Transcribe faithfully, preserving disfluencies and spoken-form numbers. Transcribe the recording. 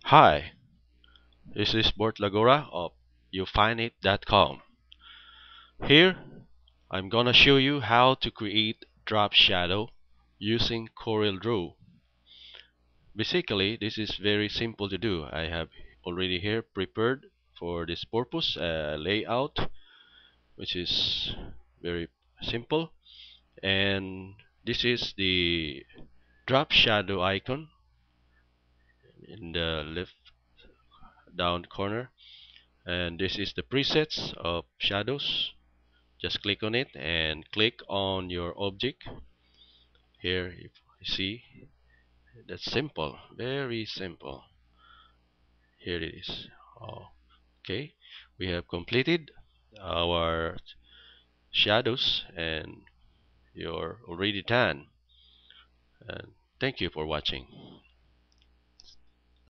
Hi, this is Bort Lagora of you find it dot com. Here, I'm gonna show you how to create drop shadow using CorelDRAW. Basically, this is very simple to do. I have already here prepared for this purpose a layout, which is very simple. And this is the drop shadow icon in the left down corner. And this is the presets of shadows. Just click on it and click on your object. Here you see, that's simple, very simple. Here it is. Oh, okay, we have completed our shadows and you're already done. And thank you for watching.